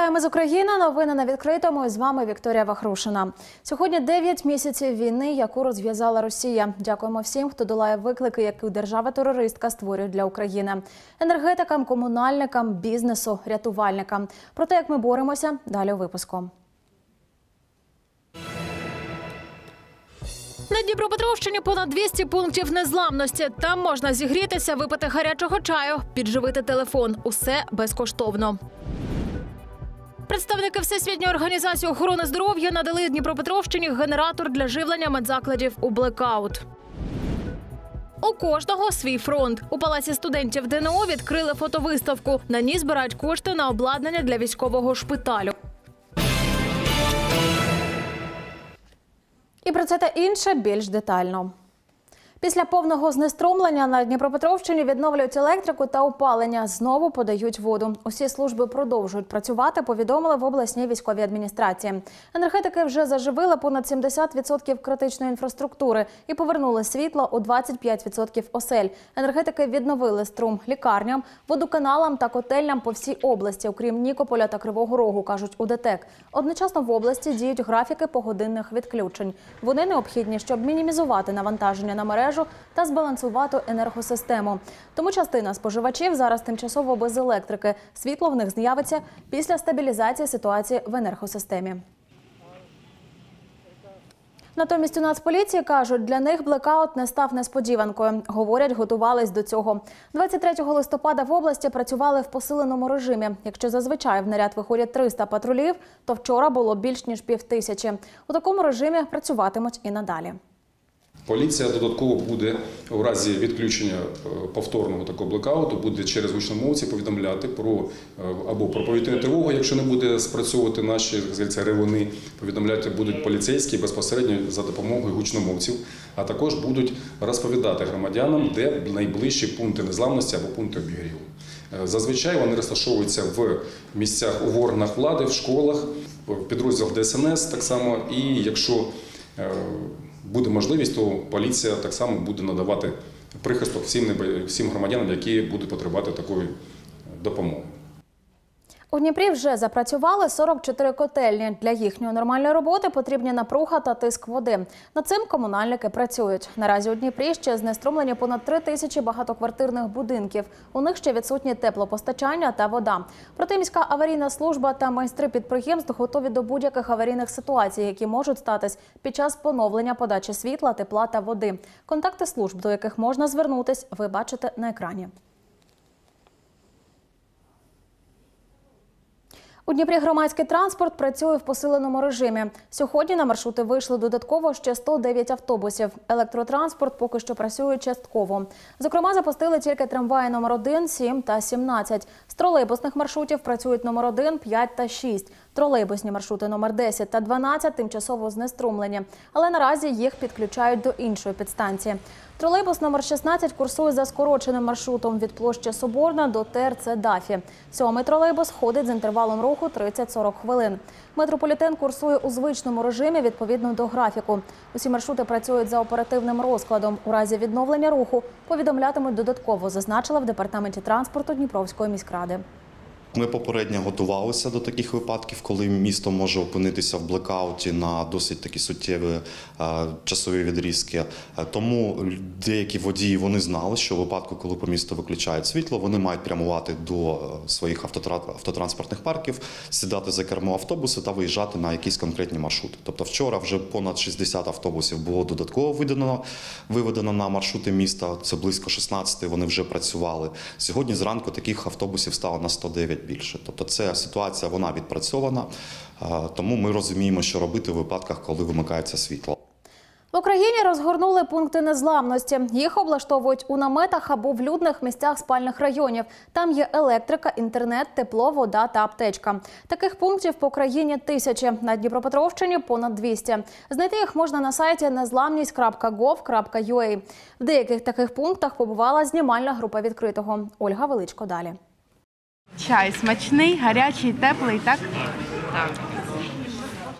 Вітаємо з України. Новини на відкритому. І з вами Вікторія Вахрушина. Сьогодні 9 місяців війни, яку розв'язала Росія. Дякуємо всім, хто долає виклики, які держава-терористка створює для України. Енергетикам, комунальникам, бізнесу, рятувальникам. Про те, як ми боремося, далі у випуску. На Дніпропетровщині понад 200 пунктів незламності. Там можна зігрітися, випити гарячого чаю, підживити телефон. Усе безкоштовно. Представники Всесвітньої організації охорони здоров'я надали Дніпропетровщині генератор для живлення медзакладів у блекаут. У кожного свій фронт. У Палаці студентів ДНО відкрили фотовиставку. На ній збирають кошти на обладнання для військового шпиталю. І про це та інше більш детально. Після повного знеструмлення на Дніпропетровщині відновлюють електрику та опалення. Знову подають воду. Усі служби продовжують працювати, повідомили в обласній військовій адміністрації. Енергетики вже заживили понад 70% критичної інфраструктури і повернули світло у 25% осель. Енергетики відновили струм лікарням, водоканалам та котельням по всій області, окрім Нікополя та Кривого Рогу, кажуть у ДТЕК. Одночасно в області діють графіки погодинних відключень. Вони необхідні, щоб мінімізувати навантаження на мережу та збалансувати енергосистему. Тому частина споживачів зараз тимчасово без електрики. Світло в них з'явиться після стабілізації ситуації в енергосистемі. Натомість у Нацполіції кажуть, для них блекаут не став несподіванкою. Говорять, готувались до цього. 23 листопада в області працювали в посиленому режимі. Якщо зазвичай в наряд виходять 300 патрулів, то вчора було більш ніж 5000. У такому режимі працюватимуть і надалі. Поліція додатково буде у разі відключення повторного такого блекауту, буде через гучномовці повідомляти або про повітряну тривогу, якщо не буде спрацьовувати наші ревуни, повідомляти будуть поліцейські безпосередньо за допомогою гучномовців, а також будуть розповідати громадянам, де найближчі пункти незламності або пункти обігріву. Зазвичай вони розташовуються в місцях у органах влади, в школах, в підрозділах ДСНС так само, і якщо буде можливість, то поліція так само буде надавати прихисток всім громадянам, які будуть потребувати такої допомоги. У Дніпрі вже запрацювали 44 котельні. Для їхньої нормальної роботи потрібні напруга та тиск води. Над цим комунальники працюють. Наразі у Дніпрі ще знеструмлені понад 3000 багатоквартирних будинків. У них ще відсутні теплопостачання та вода. Проте міська аварійна служба та майстри підприємств готові до будь-яких аварійних ситуацій, які можуть статись під час поновлення подачі світла, тепла та води. Контакти служб, до яких можна звернутись, ви бачите на екрані. У Дніпрі громадський транспорт працює в посиленому режимі. Сьогодні на маршрути вийшли додатково ще 109 автобусів. Електротранспорт поки що працює частково. Зокрема, запустили тільки трамваї номер 1, 7 та 17. З тролейбусних маршрутів працюють номер 1, 5 та 6. Тролейбусні маршрути номер 10 та 12 тимчасово знеструмлені. Але наразі їх підключають до іншої підстанції. Тролейбус номер 16 курсує за скороченим маршрутом від площі Соборна до ТРЦ Дафі. 7-й тролейбус ходить з інтервалом руху 30-40 хвилин. Метрополітен курсує у звичному режимі відповідно до графіку. Усі маршрути працюють за оперативним розкладом. У разі відновлення руху повідомлятимуть додатково, зазначили в департаменті транспорту Дніпровської міськради. Ми попередньо готувалися до таких випадків, коли місто може опинитися в блекауті на досить такі суттєві часові відрізки. Тому деякі водії вони знали, що в випадку, коли по місту виключають світло, вони мають прямувати до своїх автотранспортних парків, сідати за кермо автобусу та виїжджати на якісь конкретні маршрути. Тобто вчора вже понад 60 автобусів було додатково виведено на маршрути міста, це близько 16 вони вже працювали. Сьогодні зранку таких автобусів стало на 109 більше. Тобто ця ситуація, вона відпрацьована, тому ми розуміємо, що робити у випадках, коли вимикається світло. В Україні розгорнули пункти незламності. Їх облаштовують у наметах або в людних місцях спальних районів. Там є електрика, інтернет, тепло, вода та аптечка. Таких пунктів по країні тисячі. На Дніпропетровщині понад 200. Знайти їх можна на сайті nezlamність.gov.ua. В деяких таких пунктах побувала знімальна група відкритого. Ольга Величко далі. Чай смачний, гарячий, теплий, так? Так.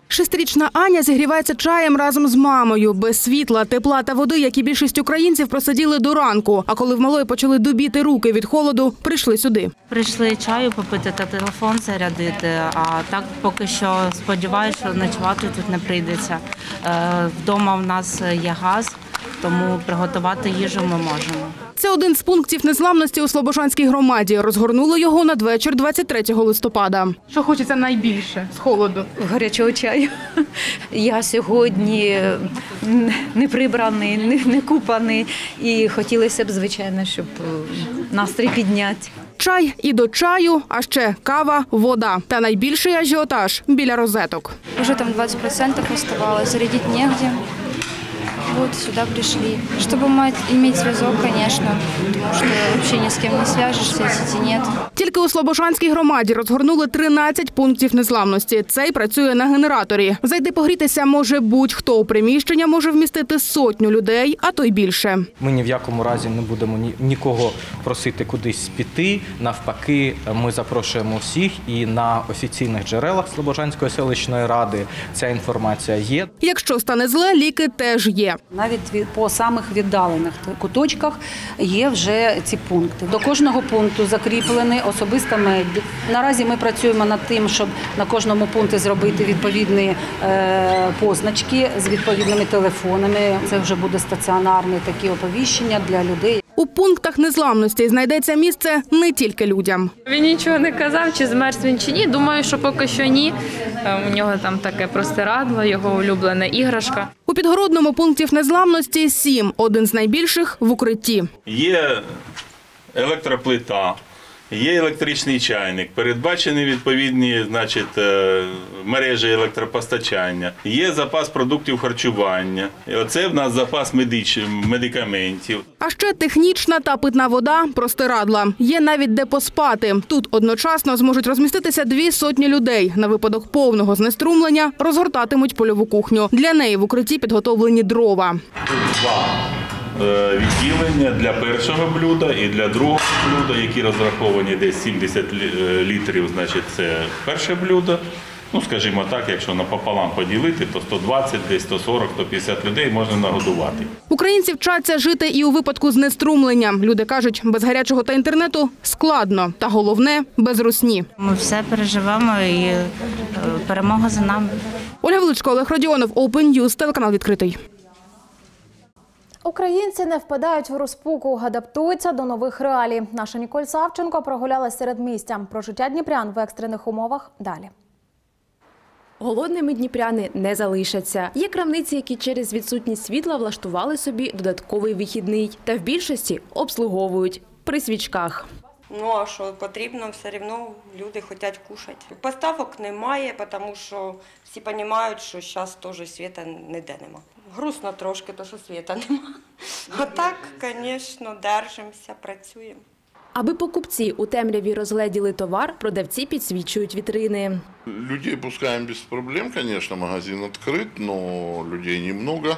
6-річна Аня зігрівається чаєм разом з мамою. Без світла, тепла та води, як і більшість українців, просиділи до ранку. А коли в малої почали дубіти руки від холоду, прийшли сюди. Прийшли чаю попити та телефон зарядити, а так поки що сподіваюся, що ночувати тут не прийдеться. Вдома в нас є газ, тому приготувати їжу ми можемо. Це один з пунктів незламності у Слобожанській громаді. Розгорнули його надвечір 23 листопада. Що хочеться найбільше з холоду? Гарячого чаю. Я сьогодні не прибраний, не купаний. І хотілося б, звичайно, щоб настрій підняти. Чай і до чаю, а ще кава, вода. Та найбільший ажіотаж – біля розеток. Уже там 20% оставалось, зарядить негде. Вот сюда пришли. Чтобы иметь связок, конечно, потому что вообще ни с кем не свяжешься, сети нет. Тільки у Слобожанській громаді розгорнули 13 пунктів незламності. Цей працює на генераторі. Зайти погрітися може будь-хто. У приміщення може вмістити 100 людей, а то й більше. Ми ні в якому разі не будемо нікого просити кудись піти. Навпаки, ми запрошуємо всіх, і на офіційних джерелах Слобожанської селищної ради ця інформація є. Якщо стане зле, ліки теж є. Навіть по самих віддалених куточках є вже ці пункти. До кожного пункту закріплений особисто медик. Наразі ми працюємо над тим, щоб на кожному пункті зробити відповідні позначки з відповідними телефонами. Це вже буде стаціонарне такі оповіщення для людей. У пунктах незламності знайдеться місце не тільки людям. Він нічого не казав, чи змерз він, чи ні. Думаю, що поки що ні. У нього там таке простирадло, його улюблена іграшка. У Підгородному пунктів незламності 7, один з найбільших в укритті. Є електроплита, є електричний чайник, передбачені відповідні, мережі електропостачання, є запас продуктів харчування. Оце в нас запас медикаментів. А ще технічна та питна вода, простирадла. Є навіть де поспати. Тут одночасно зможуть розміститися 200 людей. На випадок повного знеструмлення розгортатимуть польову кухню. Для неї в укритті підготовлені дрова. Тут два відділення для першого блюда і для другого блюда, які розраховані десь 70 літрів, це перше блюдо. Скажімо так, якщо напополам поділити, то 120, десь 140, 150 людей можна нагодувати. Українці вчаться жити і у випадку знеструмлення. Люди кажуть, без гарячого та інтернету складно. Та головне – без русні. Ми все переживемо і перемога за нами. Ольга Величко, Олег Родіонов, Open News, телеканал «Відкритий». Українці не впадають в розпуку, адаптуються до нових реалій. Наша Ніколь Савченко прогулялась середмістя. Про життя дніпрян в екстрених умовах далі. Голодними дніпряни не залишаться. Є крамниці, які через відсутність світла влаштували собі додатковий вихідний. Та в більшості обслуговують при свічках. А що потрібно, все одно люди хочуть кушати. Поставок немає, тому що всі розуміють, що зараз теж світа ніде нема. Грустно трошки, тому що світа нема. А так, звісно, держимося, працюємо. Аби покупці у темряві розгледіли товар, продавці підсвічують вітрини. Людей пускаем без проблем, конечно, магазин открыт, но людей немного.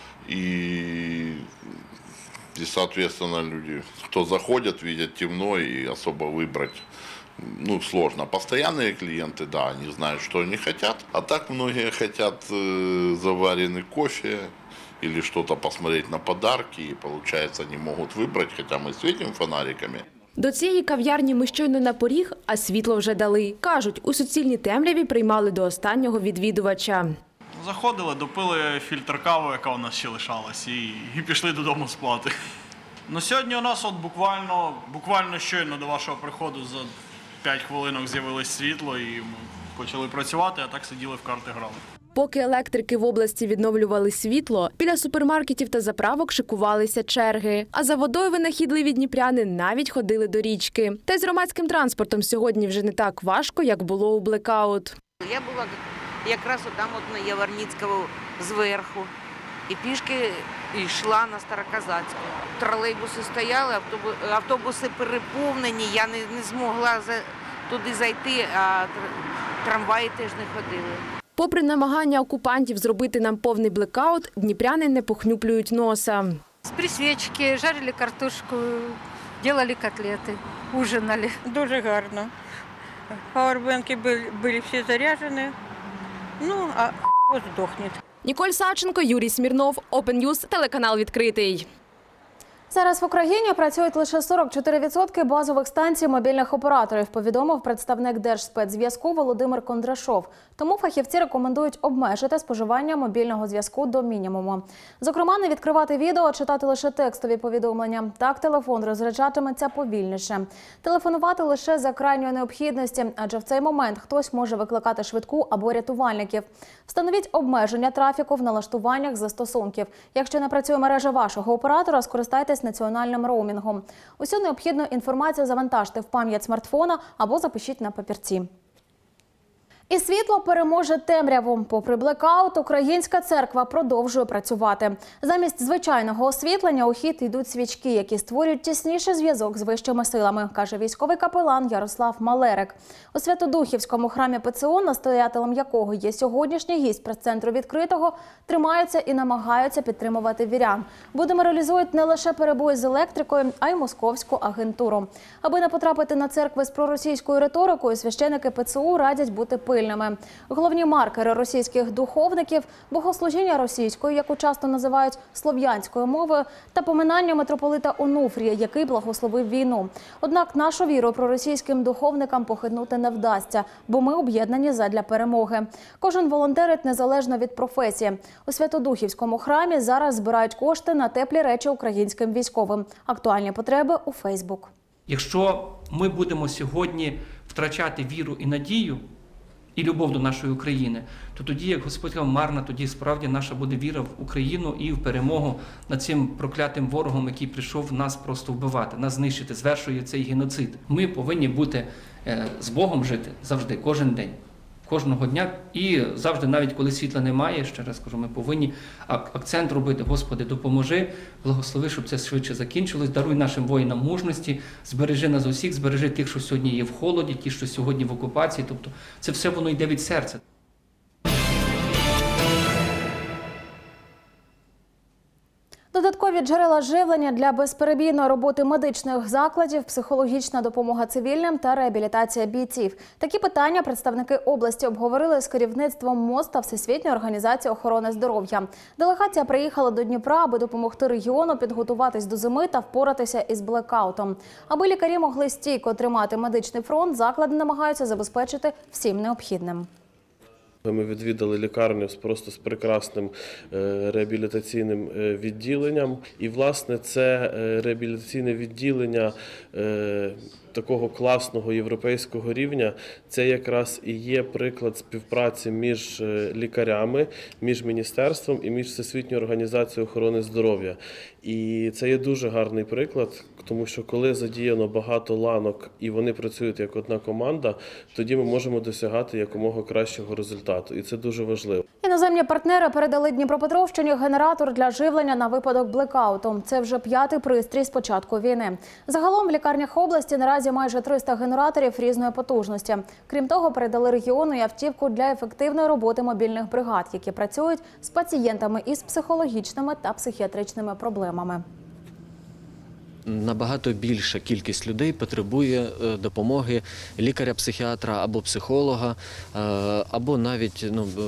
И соответственно, люди, кто заходят, видят темно и особо выбрать сложно. Постоянные клиенты, да, они знают, что они хотят. А так многие хотят заваренный кофе или что-то посмотреть на подарки. И получается, не могут выбрать, хотя мы светим фонариками. До цієї кав'ярні ми щойно на поріг, а світло вже дали. Кажуть, у суцільній темряві приймали до останнього відвідувача. Заходили, допили фільтр кави, яка у нас ще лишалась, і пішли додому спати. Сьогодні у нас буквально щойно до вашого приходу за 5 хвилинок з'явилось світло і ми почали працювати, а так сиділи в карти грали. Поки електрики в області відновлювали світло, біля супермаркетів та заправок шикувалися черги. А за водою винахідливі дніпряни навіть ходили до річки. Та й з громадським транспортом сьогодні вже не так важко, як було у блекаут. Я була якраз там на Яворницького зверху. І пішки йшла на Староказацьку. Тролейбуси стояли, автобуси переповнені, я не змогла туди зайти, а трамваї теж не ходили. Попри намагання окупантів зробити нам повний блекаут, дніпряни не похнюплюють носа. З присвічки, жарили картошку, робили котлети, ужинали. Дуже гарно. Пауербанки були всі заряджені, Ну, а здохне. Ніколь Савченко, Юрій Смірнов, Open News, телеканал «Відкритий». Зараз в Україні працюють лише 44% базових станцій мобільних операторів, повідомив представник Держспецзв'язку Володимир Кондрашов. Тому фахівці рекомендують обмежити споживання мобільного зв'язку до мінімуму. Зокрема, не відкривати відео, а читати лише текстові повідомлення. Так телефон розряджатиметься повільніше. Телефонувати лише за крайньої необхідності, адже в цей момент хтось може викликати швидку або рятувальників. Встановіть обмеження трафіку в налаштуваннях застосунків. Якщо не працює мережа вашого оператора, скористайтесь національним роумінгом. Усю необхідну інформацію завантажте в пам'ять смартфона або запишіть на папірці. І світло переможе темряву. Попри блекаут, Українська церква продовжує працювати. Замість звичайного освітлення у хід йдуть свічки, які створюють тісніший зв'язок з вищими силами, каже військовий капелан Ярослав Малерик. У Святодухівському храмі ПЦУ, настоятелем якого є сьогоднішній гість прес-центру «Відкритого», тримаються і намагаються підтримувати вірян. Бо деморалізують не лише перебої з електрикою, а й московську агентуру. Аби не потрапити на церкви з проросійською риторикою, священики ПЦУ радять бути пильними. Головні маркери російських духовників – богослужіння російською, яку часто називають слов'янською мовою, та поминання митрополита Онуфрія, який благословив війну. Однак нашу віру проросійським духовникам похитнути не вдасться, бо ми об'єднані задля перемоги. Кожен волонтерить незалежно від професії. У Святодухівському храмі зараз збирають кошти на теплі речі українським військовим. Актуальні потреби у Фейсбук. Якщо ми будемо сьогодні втрачати віру і надію, і любов до нашої України, то тоді, як Господь сказав, марна, тоді справді наша буде віра в Україну і в перемогу над цим проклятим ворогом, який прийшов нас просто вбивати, нас знищити, звершує цей геноцид. Ми повинні бути з Богом жити завжди, кожен день, кожного дня і завжди, навіть коли світла немає, ще раз кажу, ми повинні акцент робити: Господи, допоможи, благослови, щоб це швидше закінчилось, даруй нашим воїнам мужності, збережи нас усіх, збережи тих, що сьогодні є в холоді, ті, що сьогодні в окупації, тобто це все воно йде від серця. Додаткові джерела живлення для безперебійної роботи медичних закладів, психологічна допомога цивільним та реабілітація бійців. Такі питання представники області обговорили з керівництвом МОЗ та Всесвітньої організації охорони здоров'я. Делегація приїхала до Дніпра, аби допомогти регіону підготуватись до зими та впоратися із блекаутом. Аби лікарі могли стійко тримати медичний фронт, заклади намагаються забезпечити всім необхідним. Ми відвідали лікарню просто з прекрасним реабілітаційним відділенням. І, власне, це реабілітаційне відділення такого класного європейського рівня, це якраз і є приклад співпраці між лікарями, між міністерством і між Всесвітньою організацією охорони здоров'я. І це є дуже гарний приклад, тому що коли задіяно багато ланок і вони працюють як одна команда, тоді ми можемо досягати якомога кращого результату. І це дуже важливо. Іноземні партнери передали Дніпропетровщині генератор для живлення на випадок блекауту. Це вже 5-й пристрій з початку війни. Загалом в лікарнях області наразі майже 300 генераторів різної потужності. Крім того, передали регіону і автівку для ефективної роботи мобільних бригад, які працюють з пацієнтами із психологічними та психіатричними проблемами. Набагато більша кількість людей потребує допомоги лікаря-психіатра або психолога, або навіть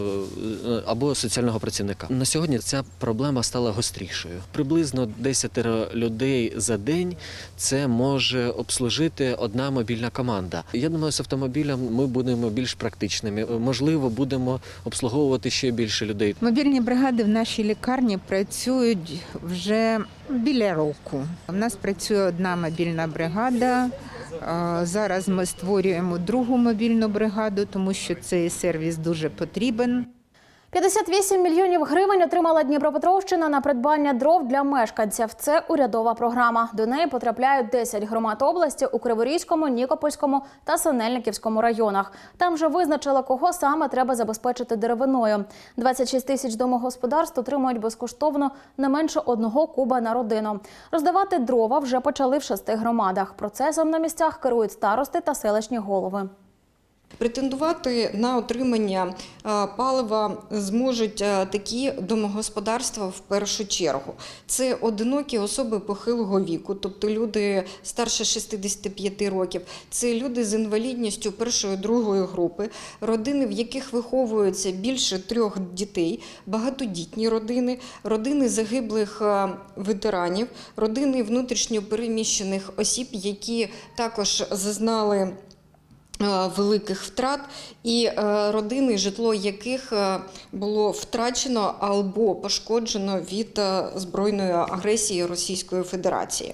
або соціального працівника. На сьогодні ця проблема стала гострішою. Приблизно 10 людей за день це може обслужити одна мобільна команда. Я думаю, з автомобілем ми будемо більш практичними. Можливо, будемо обслуговувати ще більше людей. Мобільні бригади в нашій лікарні працюють вже біля року. У нас працює одна мобільна бригада. Зараз ми створюємо другу мобільну бригаду, тому що цей сервіс дуже потрібен. 58 мільйонів гривень отримала Дніпропетровщина на придбання дров для мешканців. Це урядова програма. До неї потрапляють 10 громад області у Криворізькому, Нікопольському та Синельниківському районах. Там вже визначили, кого саме треба забезпечити деревиною. 26 тисяч домогосподарств отримують безкоштовно не менше 1 куба на родину. Роздавати дрова вже почали в 6 громадах. Процесом на місцях керують старости та селищні голови. Претендувати на отримання палива зможуть такі домогосподарства в першу чергу. Це одинокі особи похилого віку, тобто люди старше 65 років, це люди з інвалідністю першої-другої групи, родини, в яких виховуються більше 3 дітей, багатодітні родини, родини загиблих ветеранів, родини внутрішньо переміщених осіб, які також зазнали великих втрат, і родини, житло яких було втрачено або пошкоджено від збройної агресії Російської Федерації.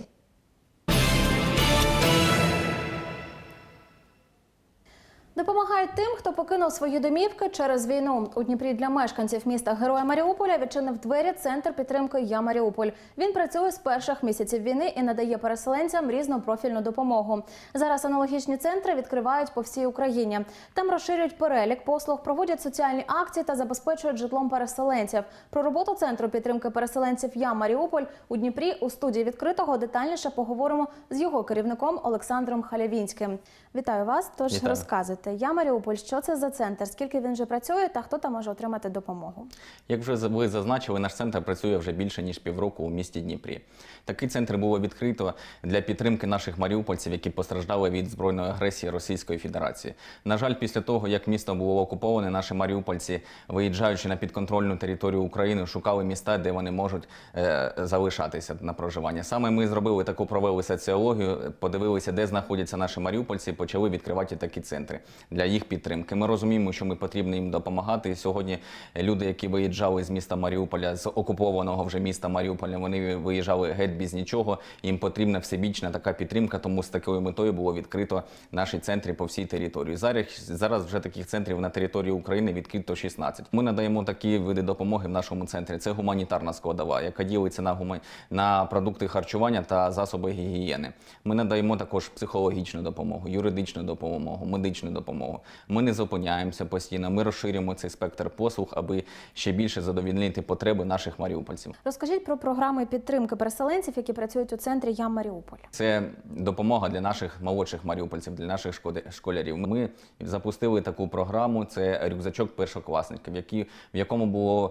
Допомагають тим, хто покинув свої домівки через війну. У Дніпрі для мешканців міста Героя Маріуполя відчинив двері Центр підтримки «Я Маріуполь». Він працює з перших місяців війни і надає переселенцям різнопрофільну допомогу. Зараз аналогічні центри відкривають по всій Україні. Там розширюють перелік послуг, проводять соціальні акції та забезпечують житлом переселенців. Про роботу Центру підтримки переселенців «Я Маріуполь» у Дніпрі у студії «Відкритого» детальніше поговоримо з його керівником Олександром Халявінським. Вітаю вас, тож Вітаю. розказуйте. «Я Маріуполь», що це за центр, скільки він вже працює та хто там може отримати допомогу? Як вже ви зазначили, наш центр працює вже більше ніж півроку у місті Дніпрі. Такий центр було відкрито для підтримки наших маріупольців, які постраждали від збройної агресії Російської Федерації. На жаль, після того, як місто було окуповане, наші маріупольці, виїжджаючи на підконтрольну територію України, шукали міста, де вони можуть залишатися на проживання. Саме ми зробили таку, провели соціологію, подивилися, де знаходяться наші маріупольці, і почали відкривати такі центри для їх підтримки. Ми розуміємо, що ми потрібно їм допомагати. І сьогодні люди, які виїжджали з міста Маріуполя, з окупованого вже міста Маріуполя, вони виїжджали геть без нічого. Їм потрібна всебічна така підтримка, тому з такою метою було відкрито наші центри по всій території. Зараз вже таких центрів на території України відкрито 16. Ми надаємо такі види допомоги в нашому центрі. Це гуманітарна складова, яка ділиться на продукти харчування та засоби гігієни. Ми надаємо також психологічну допомогу, юридичну допомогу, медичну допомогу. Ми не зупиняємося постійно, ми розширюємо цей спектр послуг, аби ще більше задовольнити потреби наших маріупольців. Розкажіть про програми підтримки переселенців, які працюють у центрі «Я Маріуполь». Це допомога для наших молодших маріупольців, для наших школярів. Ми запустили таку програму, це рюкзачок першокласників, в якому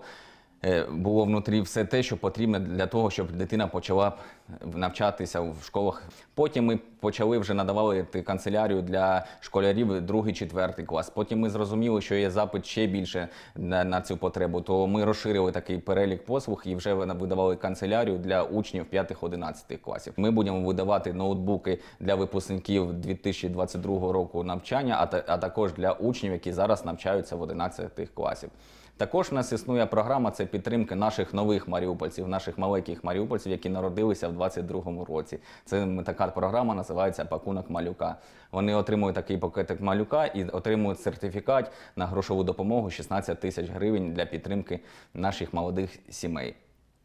було внутрі все те, що потрібно для того, щоб дитина почала навчатися в школах. Потім ми почали вже надавати канцелярію для школярів 2-4 клас. Потім ми зрозуміли, що є запит ще більше на цю потребу, то ми розширили такий перелік послуг і вже видавали канцелярію для учнів 5-11 класів. Ми будемо видавати ноутбуки для випускників 2022 року навчання, а також для учнів, які зараз навчаються в 11 класів. Також в нас існує програма, це підтримки наших нових маріупольців, наших маленьких маріупольців, які народилися в 2022 році. Це така програма, називається «Пакунок малюка». Вони отримують такий пакетик малюка і отримують сертифікат на грошову допомогу 16 тисяч гривень для підтримки наших молодих сімей.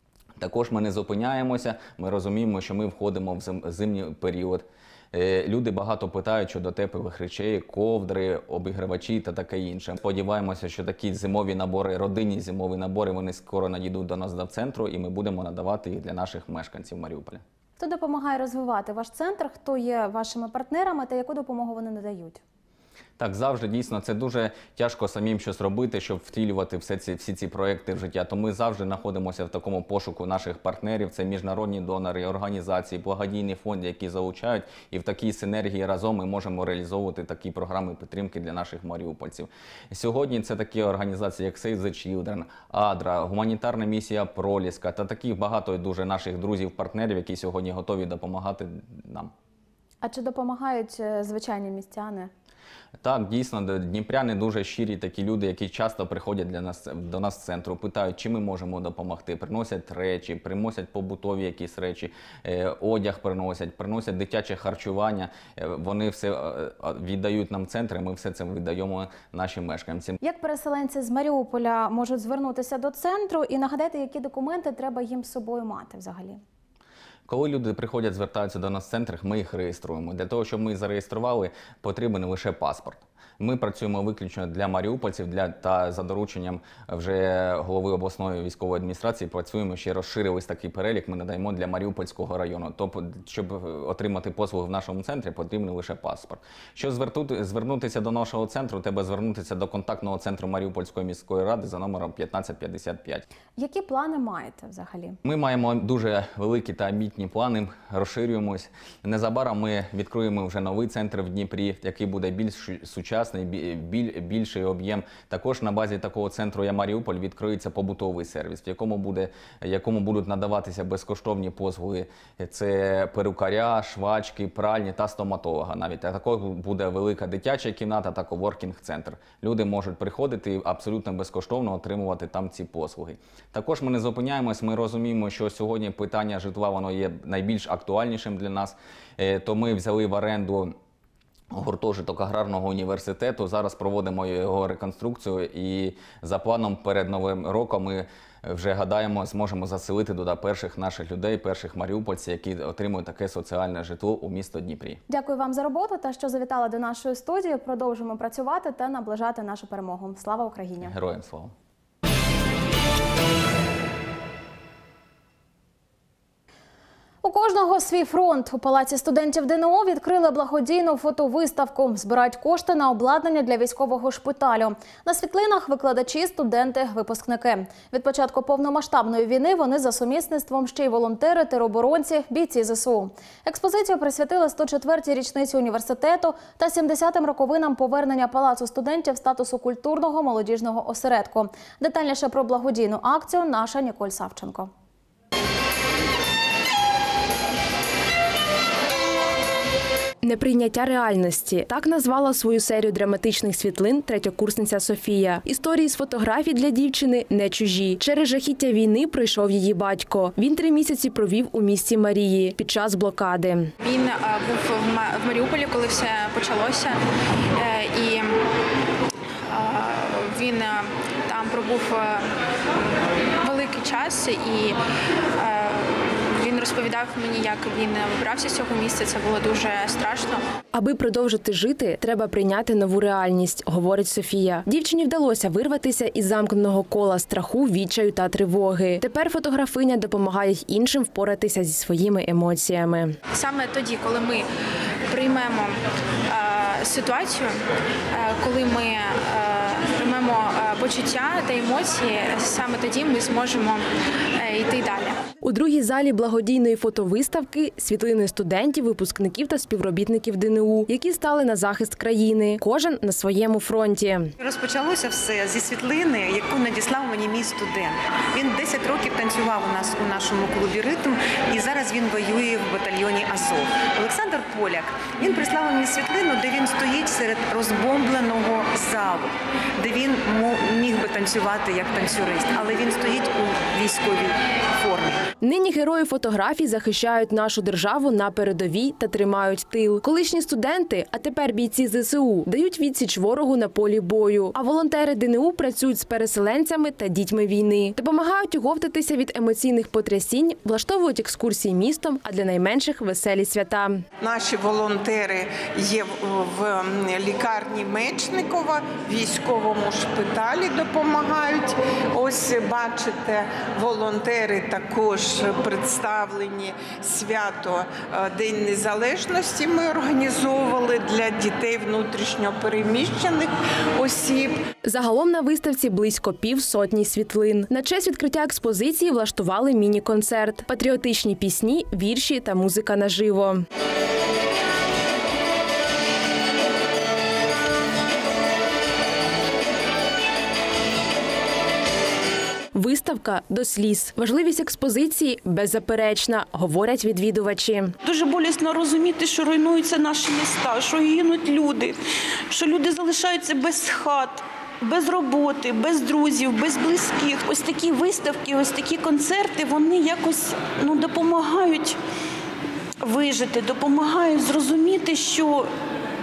Також ми не зупиняємося, ми розуміємо, що ми входимо в зимній період. Люди багато питають щодо теплих речей, ковдри, обігрівачі та таке інше. Сподіваємося, що такі зимові набори, родинні зимові набори, вони скоро надійдуть до нас до центру і ми будемо надавати їх для наших мешканців Маріуполя. Хто допомагає розвивати ваш центр, хто є вашими партнерами та яку допомогу вони надають? Так, завжди, дійсно, це дуже тяжко самим щось робити, щоб втілювати всі ці проекти в життя. То ми завжди знаходимося в такому пошуку наших партнерів. Це міжнародні донори, організації, благодійні фонди, які залучають. І в такій синергії разом ми можемо реалізовувати такі програми підтримки для наших маріупольців. Сьогодні це такі організації, як Save the Children, Адра, гуманітарна місія Проліска та таких багато дуже наших друзів-партнерів, які сьогодні готові допомагати нам. А чи допомагають звичайні містяни? Так, дійсно, дніпряни дуже щирі такі люди, які часто приходять до нас в центру, питають, чи ми можемо допомогти. Приносять речі, приносять побутові якісь речі, одяг приносять дитяче харчування. Вони все віддають нам центри, ми все це віддаємо нашим мешканцям. Як переселенці з Маріуполя можуть звернутися до центру і нагадати, які документи треба їм з собою мати взагалі? Коли люди приходять, звертаються до нас в центрах, ми їх реєструємо. Для того, щоб ми зареєстрували, потрібен лише паспорт. Ми працюємо виключно для маріупольців, та за дорученням вже голови обласної військової адміністрації працюємо, ще розширились такий перелік, ми надаємо для Маріупольського району. Тобто, щоб отримати послуги в нашому центрі, потрібен лише паспорт. Щоб звернутися до нашого центру, треба звернутися до контактного центру Маріупольської міської ради за номером 1555. Які плани маєте взагалі? Ми маємо дуже великі та амбітні плани, розширюємось. Незабаром ми відкриємо вже новий центр в Дніпрі, який буде більш сучасний, більший об'єм. Також на базі такого центру «Я Маріуполь» відкриється побутовий сервіс, в якому будуть надаватися безкоштовні послуги. Це перукаря, швачки, пральні та стоматолога навіть. А також буде велика дитяча кімната та коворкінг-центр. Люди можуть приходити і абсолютно безкоштовно отримувати там ці послуги. Також ми не зупиняємось, ми розуміємо, що сьогодні питання житла воно є найбільш актуальнішим для нас, то ми взяли в оренду гуртожиток аграрного університету, зараз проводимо його реконструкцію і за планом перед Новим роком ми вже гадаємо, зможемо заселити туди перших наших людей, перших маріупольців, які отримують таке соціальне житло у місто Дніпрі. Дякую вам за роботу та що завітали до нашої студії. Продовжимо працювати та наближати нашу перемогу. Слава Україні! Героям слава! У кожного свій фронт. У Палаці студентів ДНУ відкрили благодійну фотовиставку. Збирають кошти на обладнання для військового шпиталю. На світлинах викладачі, студенти, випускники. Від початку повномасштабної війни вони за сумісництвом ще й волонтери, тероборонці, бійці ЗСУ. Експозицію присвятили 104-й річниці університету та 70-м роковинам повернення Палацу студентів статусу культурного молодіжного осередку. Детальніше про благодійну акцію наша Ніколь Савченко. Неприйняття реальності – так назвала свою серію драматичних світлин третьокурсниця Софія. Історії з фотографій для дівчини не чужі. Через жахіття війни пройшов її батько. Він 3 місяці провів у місті Марії під час блокади. Він був в Маріуполі, коли все почалося, і він там пробув великий час, і він розповідав мені, як він вибрався з цього місця. Це було дуже страшно. Аби продовжити жити, треба прийняти нову реальність, говорить Софія. Дівчині вдалося вирватися із замкненого кола страху, відчаю та тривоги. Тепер фотографиня допомагає іншим впоратися зі своїми емоціями. Саме тоді, коли ми приймемо ситуацію, коли ми приймемо почуття та емоції, саме тоді ми зможемо йти далі. У другій залі благодійної фотовиставки світлини студентів, випускників та співробітників ДНУ, які стали на захист країни, кожен на своєму фронті. Розпочалося все зі світлини, яку надіслав мені мій студент. Він 10 років танцював у нас у нашому клубі «Ритм», і зараз він воює в батальйоні «Азов». Олександр Поляк, він прислав мені світлину, де він стоїть серед розбомбленого залу, де він міг би танцювати як танцюрист, але він стоїть у військовій формі. Нині герої фотографій захищають нашу державу на передовій та тримають тил. Колишні студенти, а тепер бійці ЗСУ, дають відсіч ворогу на полі бою. А волонтери ДНУ працюють з переселенцями та дітьми війни. Допомагають оговтатися від емоційних потрясінь, влаштовують екскурсії містом, а для найменших – веселі свята. Наші волонтери є в лікарні Мечникова, в військовому шпиталі допомагають. Ось бачите, волонтери також представлені свято День Незалежності. Ми організовували для дітей внутрішньо переміщених осіб. Загалом на виставці близько 50 світлин. На честь відкриття експозиції влаштували міні-концерт, патріотичні пісні, вірші та музика наживо. Виставка до сліз. Важливість експозиції беззаперечна, говорять відвідувачі. Дуже болісно розуміти, що руйнуються наші міста, що гинуть люди, що люди залишаються без хат, без роботи, без друзів, без близьких. Ось такі виставки, ось такі концерти, вони якось допомагають вижити, допомагають зрозуміти, що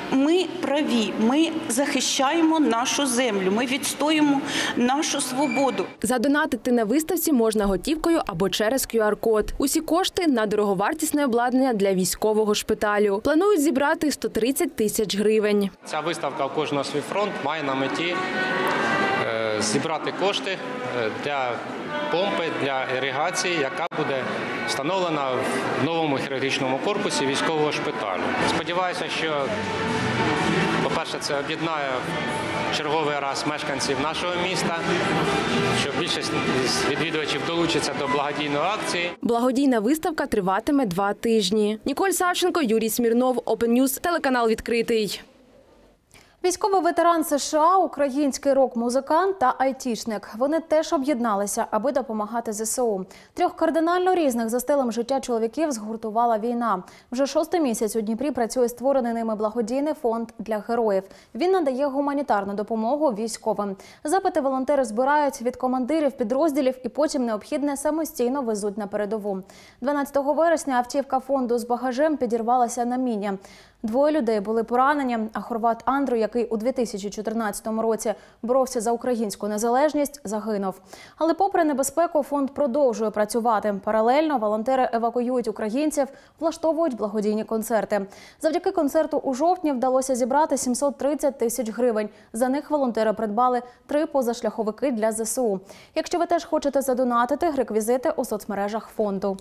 ми праві, ми захищаємо нашу землю, ми відстоюємо нашу свободу. Задонатити на виставці можна готівкою або через QR-код. Усі кошти на дороговартісне обладнання для військового шпиталю. Планують зібрати 130 тисяч гривень. Ця виставка «У кожного свій фронт» має на меті зібрати кошти для помпи, для іригації, яка буде встановлена в новому хірургічному корпусі військового шпиталю. Сподіваюся, що, по-перше, це об'єднає черговий раз мешканців нашого міста, що більшість відвідувачів долучиться до благодійної акції. Благодійна виставка триватиме 2 тижні. Ніколь Савченко, Юрій Смірнов, Open News, телеканал «Відкритий». Військовий ветеран США, український рок-музикант та айтішник. Вони теж об'єдналися, аби допомагати ЗСУ. 3 кардинально різних за стилем життя чоловіків згуртувала війна. Вже 6-й місяць у Дніпрі працює створений ними благодійний фонд для героїв. Він надає гуманітарну допомогу військовим. Запити волонтери збирають від командирів підрозділів і потім необхідне самостійно везуть на передову. 12 вересня автівка фонду з багажем підірвалася на міні. 2 людей були поранені, а хорват Андрю, який у 2014 році боровся за українську незалежність, загинув. Але попри небезпеку, фонд продовжує працювати. Паралельно волонтери евакуюють українців, влаштовують благодійні концерти. Завдяки концерту у жовтні вдалося зібрати 730 тисяч гривень. За них волонтери придбали 3 позашляховики для ЗСУ. Якщо ви теж хочете задонатити, реквізити у соцмережах фонду.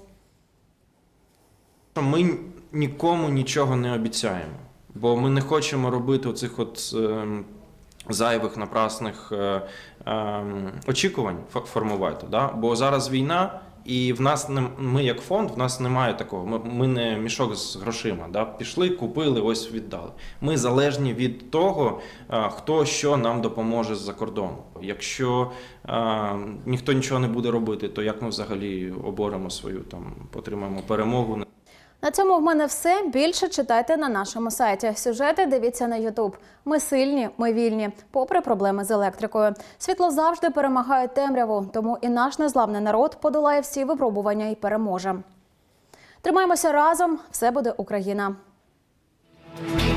Ми нікому нічого не обіцяємо, бо ми не хочемо робити оцих зайвих, напрасних очікувань формувати. Да? Бо зараз війна, і в нас ми як фонд, в нас немає такого. Ми не мішок з грошима. Да? Пішли, купили, ось віддали. Ми залежні від того, хто що нам допоможе з-за кордону. Якщо ніхто нічого не буде робити, то як ми взагалі оборемо свою, отримаємо перемогу? На цьому в мене все. Більше читайте на нашому сайті. Сюжети дивіться на YouTube. Ми сильні, ми вільні, попри проблеми з електрикою. Світло завжди перемагає темряву, тому і наш незламний народ подолає всі випробування і переможе. Тримаємося разом, все буде Україна.